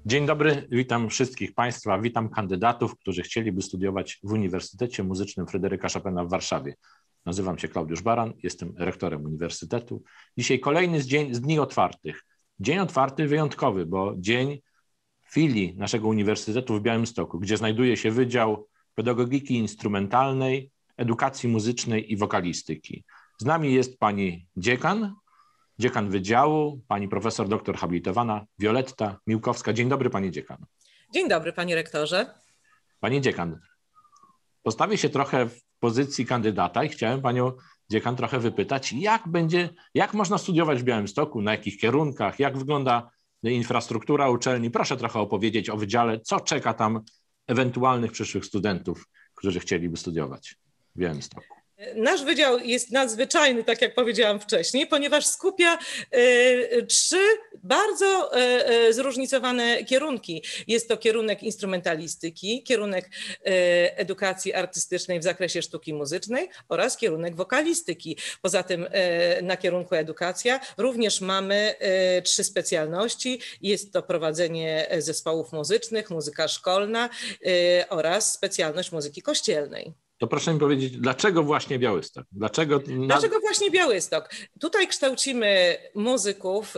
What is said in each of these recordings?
Dzień dobry, witam wszystkich Państwa, witam kandydatów, którzy chcieliby studiować w Uniwersytecie Muzycznym Fryderyka Chopina w Warszawie. Nazywam się Klaudiusz Baran, jestem rektorem uniwersytetu. Dzisiaj kolejny z dni otwartych. Dzień otwarty wyjątkowy, bo dzień filii naszego uniwersytetu w Białymstoku, gdzie znajduje się Wydział Pedagogiki Instrumentalnej, Edukacji Muzycznej i Wokalistyki. Z nami jest pani dziekan wydziału, pani profesor doktor habilitowana Wioletta Miłkowska. Dzień dobry, pani dziekan. Dzień dobry, panie rektorze. Pani dziekan, postawię się trochę w pozycji kandydata i chciałem panią dziekan trochę wypytać, jak można studiować w Białymstoku, na jakich kierunkach, jak wygląda infrastruktura uczelni. Proszę trochę opowiedzieć o wydziale, co czeka tam ewentualnych przyszłych studentów, którzy chcieliby studiować w Białymstoku. Nasz wydział jest nadzwyczajny, tak jak powiedziałam wcześniej, ponieważ skupia trzy bardzo zróżnicowane kierunki. Jest to kierunek instrumentalistyki, kierunek edukacji artystycznej w zakresie sztuki muzycznej oraz kierunek wokalistyki. Poza tym na kierunku edukacja również mamy trzy specjalności. Jest to prowadzenie zespołów muzycznych, muzyka szkolna oraz specjalność muzyki kościelnej. To proszę mi powiedzieć, dlaczego właśnie Białystok? Dlaczego właśnie Białystok? Tutaj kształcimy muzyków,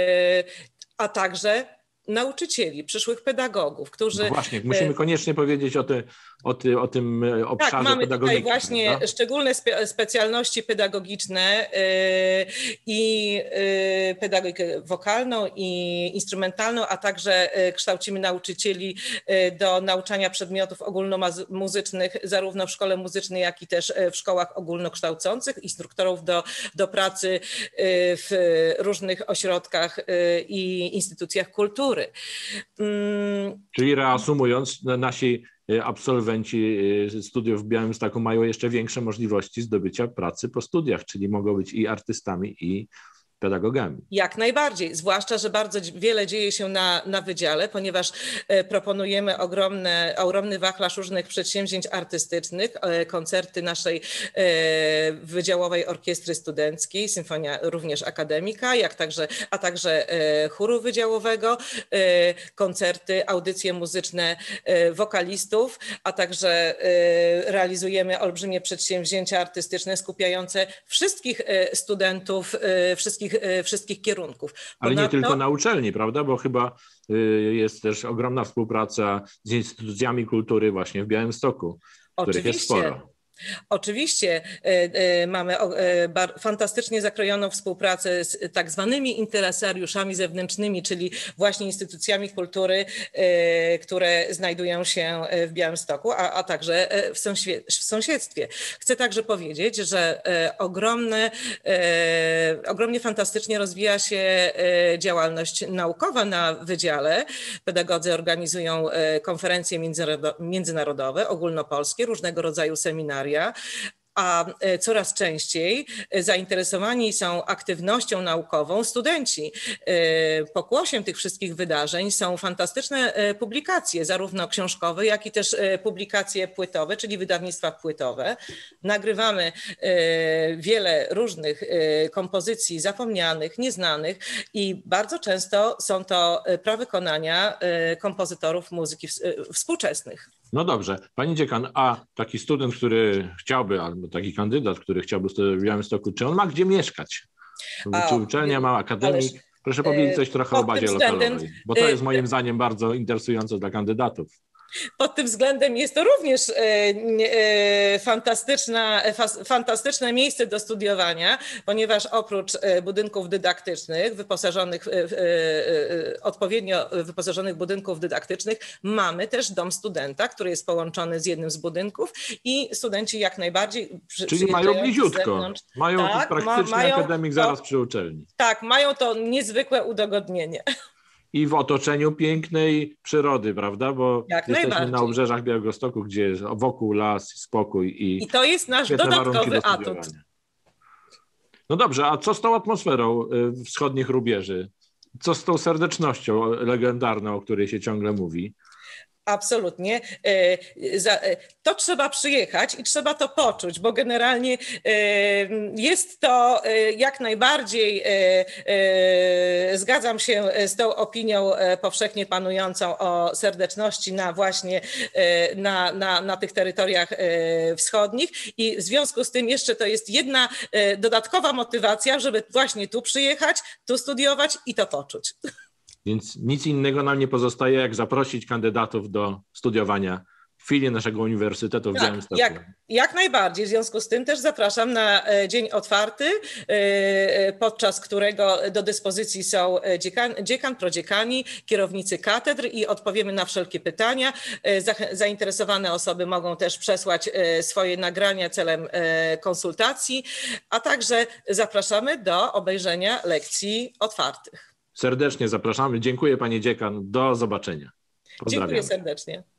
a także nauczycieli, przyszłych pedagogów, którzy... No właśnie, musimy koniecznie powiedzieć o tym obszarze tak, mamy pedagogiki. Tutaj właśnie prawda? Szczególne specjalności pedagogiczne i pedagogikę wokalną i instrumentalną, a także kształcimy nauczycieli do nauczania przedmiotów ogólnomuzycznych, zarówno w szkole muzycznej, jak i też w szkołach ogólnokształcących, instruktorów do pracy w różnych ośrodkach i instytucjach kultury. Czyli reasumując, nasi absolwenci studiów w Białymstoku mają jeszcze większe możliwości zdobycia pracy po studiach, czyli mogą być i artystami, i pedagogami. Jak najbardziej, zwłaszcza, że bardzo wiele dzieje się na wydziale, ponieważ proponujemy ogromny wachlarz różnych przedsięwzięć artystycznych, koncerty naszej Wydziałowej Orkiestry Studenckiej, Symfonia również akademika, a także chóru wydziałowego, koncerty, audycje muzyczne wokalistów, a także realizujemy olbrzymie przedsięwzięcia artystyczne skupiające wszystkich studentów, wszystkich kierunków. Ale nie tylko na uczelni, prawda? Bo chyba jest też ogromna współpraca z instytucjami kultury właśnie w Białymstoku, których jest sporo. Oczywiście mamy fantastycznie zakrojoną współpracę z tak zwanymi interesariuszami zewnętrznymi, czyli właśnie instytucjami kultury, które znajdują się w Białymstoku, a także w sąsiedztwie. Chcę także powiedzieć, że ogromnie fantastycznie rozwija się działalność naukowa na wydziale. Pedagodzy organizują konferencje międzynarodowe, ogólnopolskie, różnego rodzaju seminaria, a coraz częściej zainteresowani są aktywnością naukową studenci. Pokłosiem tych wszystkich wydarzeń są fantastyczne publikacje, zarówno książkowe, jak i też publikacje płytowe, czyli wydawnictwa płytowe. Nagrywamy wiele różnych kompozycji zapomnianych, nieznanych i bardzo często są to prawykonania kompozytorów muzyki współczesnych. No dobrze. Pani dziekan, a taki student, który chciałby, albo taki kandydat, który chciałby studiować w Białymstoku, czy on ma gdzie mieszkać? Czy uczelnia ma akademik? Proszę powiedzieć coś trochę o bazie lokalowej, bo to jest moim zdaniem bardzo interesujące dla kandydatów. Pod tym względem jest to również fantastyczne miejsce do studiowania, ponieważ oprócz budynków dydaktycznych, odpowiednio wyposażonych budynków dydaktycznych, mamy też dom studenta, który jest połączony z jednym z budynków i studenci jak najbardziej Czyli mają bliziutko, mają tak, praktyczny akademik zaraz przy uczelni. Tak, mają to niezwykłe udogodnienie. I w otoczeniu pięknej przyrody, prawda? Bo jesteśmy na obrzeżach Białegostoku, gdzie jest wokół las, spokój i to jest nasz dodatkowy atut. No dobrze, a co z tą atmosferą wschodnich rubieży? Co z tą serdecznością legendarną, o której się ciągle mówi? Absolutnie. To trzeba przyjechać i trzeba to poczuć, bo generalnie jest to jak najbardziej, zgadzam się z tą opinią powszechnie panującą o serdeczności na tych terytoriach wschodnich i w związku z tym jeszcze to jest jedna dodatkowa motywacja, żeby właśnie tu przyjechać, tu studiować i to poczuć. Więc nic innego nam nie pozostaje, jak zaprosić kandydatów do studiowania w filie naszego uniwersytetu w Białymstoku. Jak najbardziej. W związku z tym też zapraszam na dzień otwarty, podczas którego do dyspozycji są dziekan, prodziekani, kierownicy katedr i odpowiemy na wszelkie pytania. Zainteresowane osoby mogą też przesłać swoje nagrania celem konsultacji, a także zapraszamy do obejrzenia lekcji otwartych. Serdecznie zapraszamy. Dziękuję pani dziekan. Do zobaczenia. Pozdrawiam. Dziękuję serdecznie.